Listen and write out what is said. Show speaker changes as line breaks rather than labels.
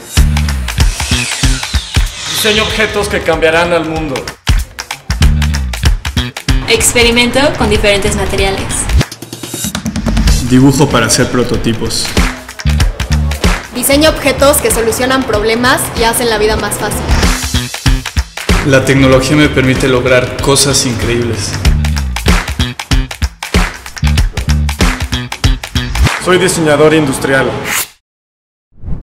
Diseño objetos que cambiarán al mundo.
Experimento con diferentes materiales.
Dibujo para hacer prototipos.
Diseño objetos que solucionan problemas y hacen la vida más fácil.
La tecnología me permite lograr cosas increíbles.
Soy diseñador industrial.